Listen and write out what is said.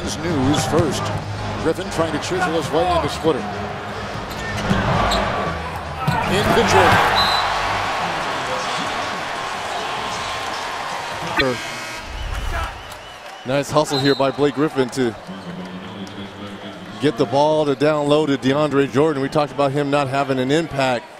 Jordan's news first. Griffin trying to chisel his way into Splitter. Into Jordan. Nice hustle here by Blake Griffin to get the ball to down low to DeAndre Jordan. We talked about him not having an impact